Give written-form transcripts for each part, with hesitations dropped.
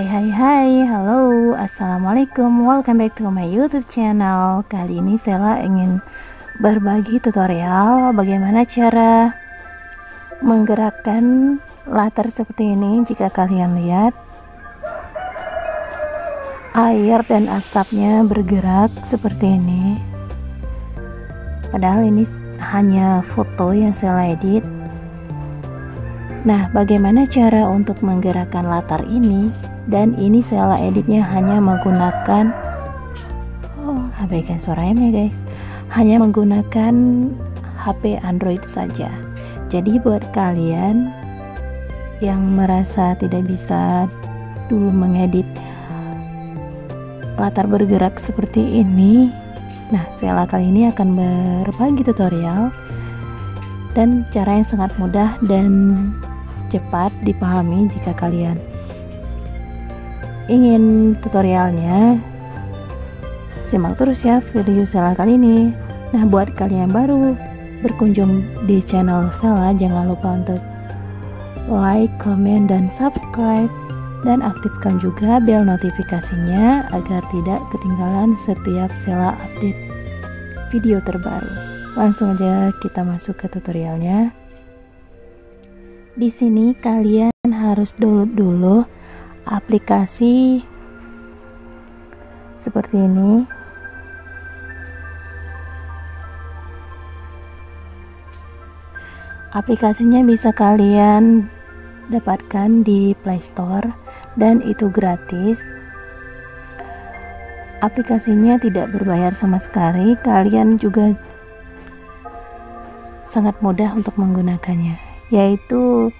Hai, halo, assalamualaikum, welcome back to my YouTube channel. Kali ini Sela ingin berbagi tutorial bagaimana cara menggerakkan latar seperti ini. Jika kalian lihat, air dan asapnya bergerak seperti ini. Padahal ini hanya foto yang Sela edit. Nah, bagaimana cara untuk menggerakkan latar ini? Dan ini Sela editnya hanya menggunakan abaikan suara M ya guys, hanya menggunakan HP Android saja. Jadi buat kalian yang merasa tidak bisa dulu mengedit latar bergerak seperti ini, nah Sela kali ini akan berbagi tutorial dan cara yang sangat mudah dan cepat dipahami. Jika kalian ingin tutorialnya, simak terus ya video Sela kali ini. Nah, buat kalian yang baru berkunjung di channel Sela, jangan lupa untuk like, comment, dan subscribe, dan aktifkan juga bel notifikasinya agar tidak ketinggalan setiap Sela update video terbaru. Langsung aja kita masuk ke tutorialnya. Di sini kalian harus download dulu aplikasi seperti ini. Aplikasinya bisa kalian dapatkan di Play Store dan itu gratis. Aplikasinya tidak berbayar sama sekali. Kalian juga sangat mudah untuk menggunakannya, yaitu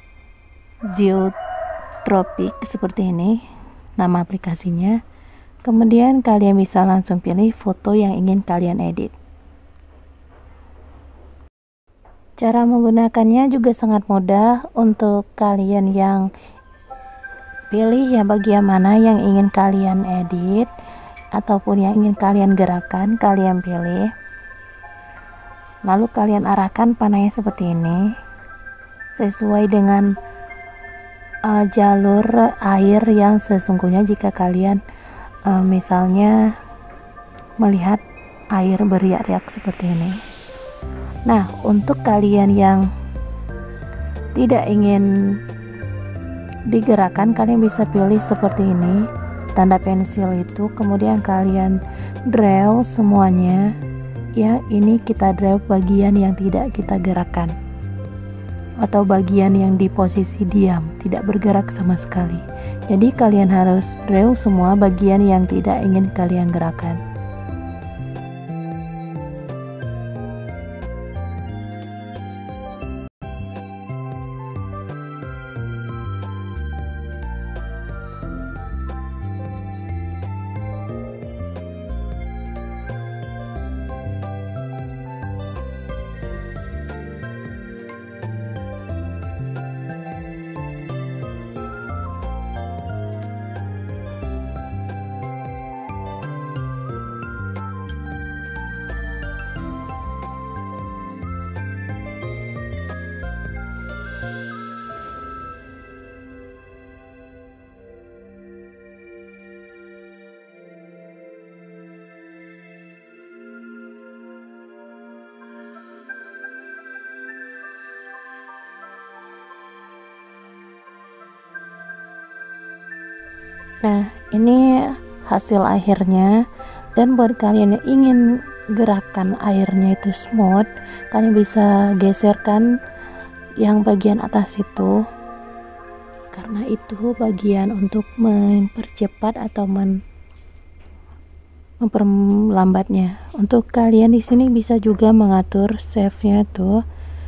Zoetropic seperti ini nama aplikasinya. Kemudian kalian bisa langsung pilih foto yang ingin kalian edit. Cara menggunakannya juga sangat mudah. Untuk kalian yang pilih ya bagian mana yang ingin kalian edit ataupun yang ingin kalian gerakkan, kalian pilih. Lalu kalian arahkan panahnya seperti ini sesuai dengan jalur air yang sesungguhnya. Jika kalian misalnya melihat air beriak-riak seperti ini. Nah, untuk kalian yang tidak ingin digerakkan, kalian bisa pilih seperti ini, tanda pensil itu, kemudian kalian draw semuanya ya. Ini kita draw bagian yang tidak kita gerakkan atau bagian yang di posisi diam, tidak bergerak sama sekali. Jadi kalian harus draw semua bagian yang tidak ingin kalian gerakkan. Nah, ini hasil akhirnya. Dan buat kalian yang ingin gerakan airnya itu smooth, kalian bisa geserkan yang bagian atas itu, karena itu bagian untuk mempercepat atau memperlambatnya. Untuk kalian di sini bisa juga mengatur save-nya tuh,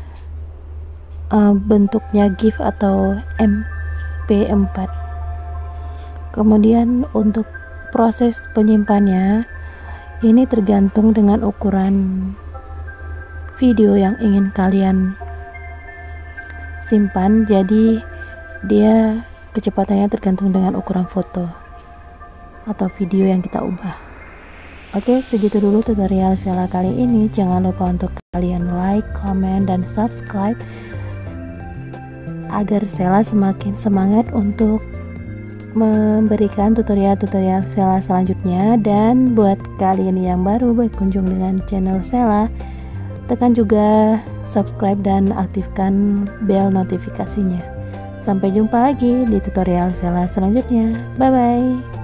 bentuknya GIF atau MP4. Kemudian untuk proses penyimpannya, ini tergantung dengan ukuran video yang ingin kalian simpan. Jadi dia kecepatannya tergantung dengan ukuran foto atau video yang kita ubah. Oke, segitu dulu tutorial Sela kali ini. Jangan lupa untuk kalian like, comment, dan subscribe agar Sela semakin semangat untuk memberikan tutorial-tutorial Sela selanjutnya. Dan buat kalian yang baru berkunjung dengan channel Sela, tekan juga subscribe dan aktifkan bel notifikasinya. Sampai jumpa lagi di tutorial Sela selanjutnya. Bye bye.